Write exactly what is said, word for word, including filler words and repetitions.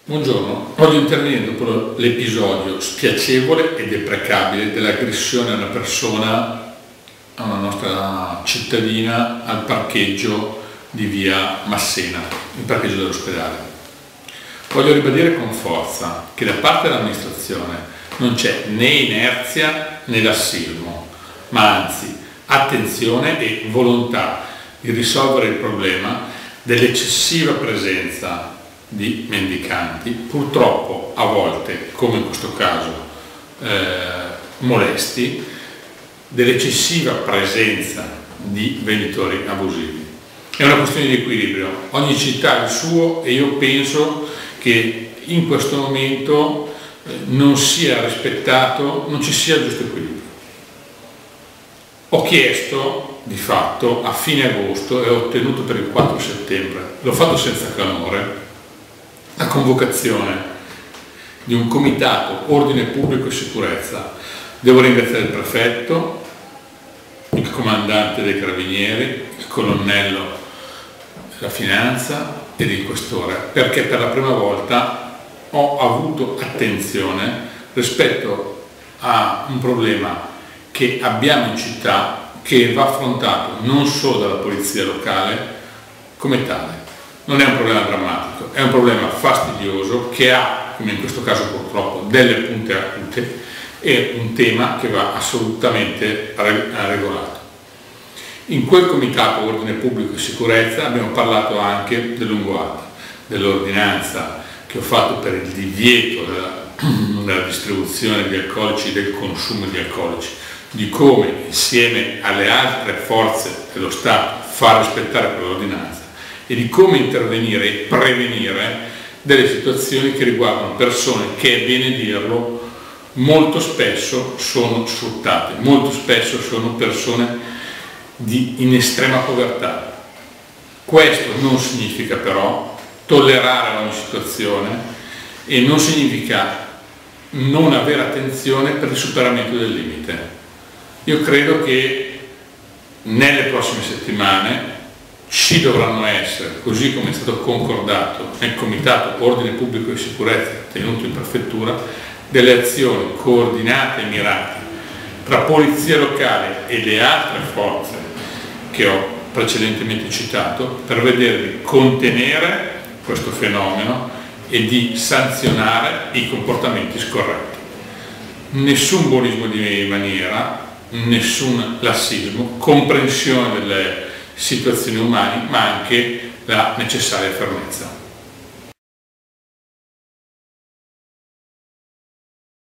Buongiorno, voglio intervenire dopo l'episodio spiacevole e deprecabile dell'aggressione a una persona, a una nostra cittadina, al parcheggio di via Massena, il parcheggio dell'ospedale. Voglio ribadire con forza che da parte dell'amministrazione non c'è né inerzia né lassismo, ma anzi attenzione e volontà di risolvere il problema dell'eccessiva presenza di mendicanti, purtroppo a volte, come in questo caso, eh, molesti, dell'eccessiva presenza di venditori abusivi. È una questione di equilibrio, ogni città ha il suo e io penso che in questo momento eh, non sia rispettato, non ci sia il giusto equilibrio. Ho chiesto di fatto a fine agosto e ho ottenuto per il quattro settembre, l'ho fatto senza clamore, la convocazione di un comitato ordine pubblico e sicurezza. Devo ringraziare il prefetto, il comandante dei carabinieri, il colonnello della finanza ed il questore, perché per la prima volta ho avuto attenzione rispetto a un problema che abbiamo in città, che va affrontato non solo dalla polizia locale come tale. Non è un problema drammatico, è un problema fastidioso che ha, come in questo caso purtroppo, delle punte acute e un tema che va assolutamente regolato. In quel comitato ordine pubblico e sicurezza abbiamo parlato anche dell'Unguata, dell'ordinanza che ho fatto per il divieto della, della distribuzione di alcolici e del consumo di alcolici, di come insieme alle altre forze dello Stato far rispettare quell'ordinanza e di come intervenire e prevenire delle situazioni che riguardano persone che, è bene dirlo, molto spesso sono sfruttate, molto spesso sono persone di, in estrema povertà. Questo non significa però tollerare ogni situazione e non significa non avere attenzione per il superamento del limite. Io credo che nelle prossime settimane ci dovranno essere, così come è stato concordato nel Comitato Ordine Pubblico e Sicurezza tenuto in Prefettura, delle azioni coordinate e mirate tra polizia locale e le altre forze che ho precedentemente citato per vedere di contenere questo fenomeno e di sanzionare i comportamenti scorretti. Nessun bullismo di maniera, nessun lassismo, comprensione delle situazioni umane, ma anche la necessaria fermezza.